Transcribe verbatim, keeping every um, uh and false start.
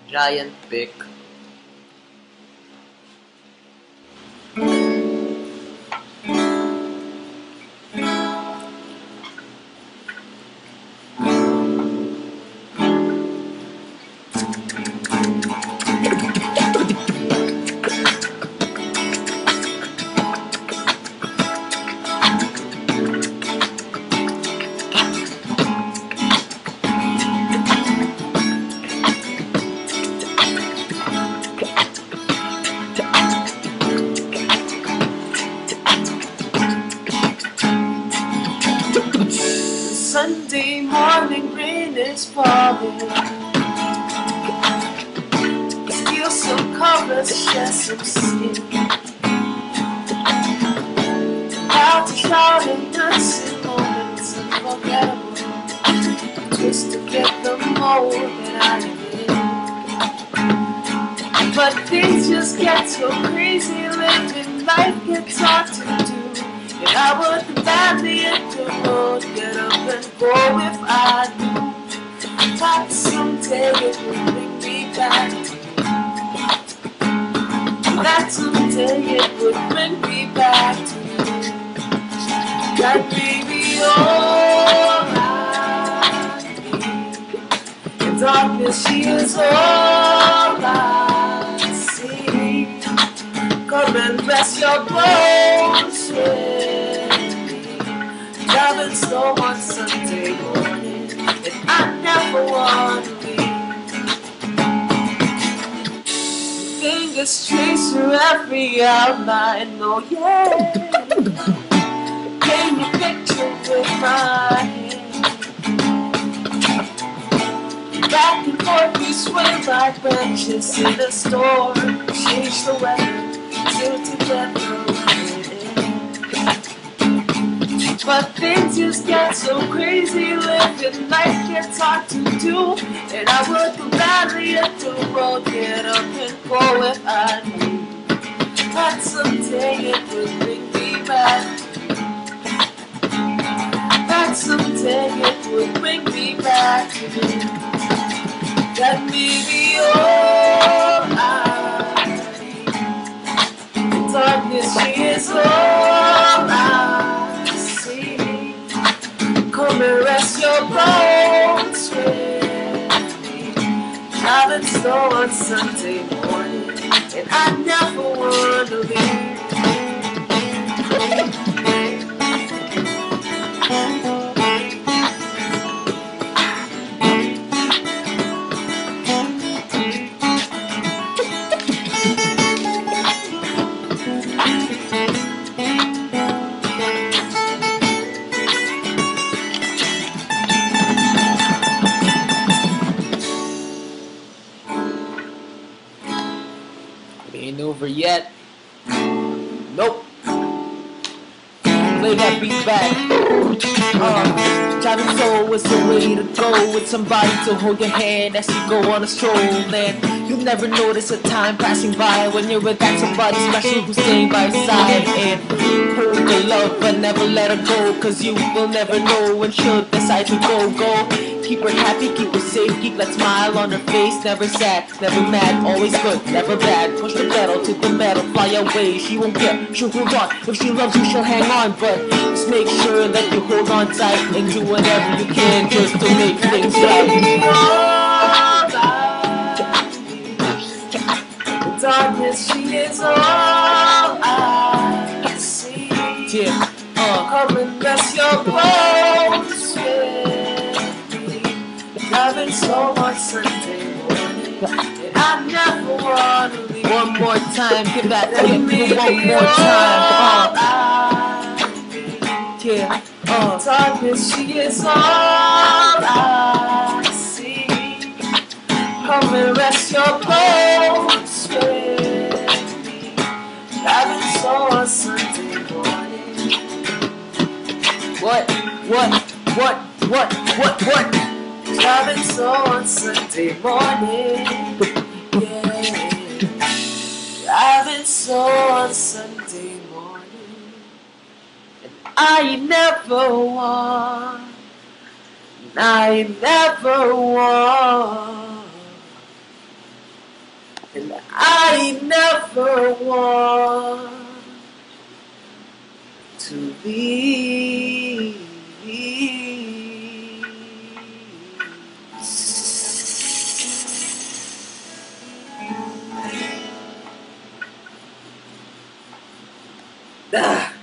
Giant pick. Sunday morning rain is falling. Steal some covers, share some skin. Out to shout and dance in moments unforgettable, just to get the more that I am. But things just get so crazy, living life gets hard to do. And I would gladly hit the road, get up and go if I knew that someday it would bring me back. That someday it would bring me back to you. That baby all I need. In darkness she is all I see. Come and rest your bones with me. Driving slow on Sunday morning, and I never want to leave. Fingers trace through every outline, oh yeah. Paint a picture with my hand. Back and forth we swing like branches in a storm. Change the weather. Together but things just get so crazy, living life gets hard to do. And I would gladly hit the road, get up and go if I knew that someday it would bring me back. That someday it would bring me back to you. That maybe all I darkness, she is all I see. Come and rest your bones with me. Driving slow on Sunday morning, and I never want to leave. It ain't over yet. Nope. Play that beat back. Uh, driving slow is the way to go, with somebody to hold your hand as you go on a stroll. And you'll never notice a time passing by when you're with that somebody special who's staying by your side. And hold the love but never let her go, cause you will never know when she'll decide to go, go. Keep her happy, keep her safe, keep that smile on her face. Never sad, never mad, always good, never bad. Push the pedal to the metal, fly away. She won't care, she'll hold on. If she loves you, she'll hang on. But just make sure that you hold on tight and do whatever you can just to make things right. The darkness, she is all I see. Yeah, uh. Come and rest your bones with. Driving slow on Sunday morning, and I never want to leave. One more time, give that to me one more time. Uh. Yeah, uh. Darkness, she is all I see. Come and rest your bones with me. Driving slow on Sunday morning. What? What? What? What? What? What? Driving slow on Sunday morning, yeah. Driving slow on Sunday morning, and I never want, I never want I never want to be. Ah.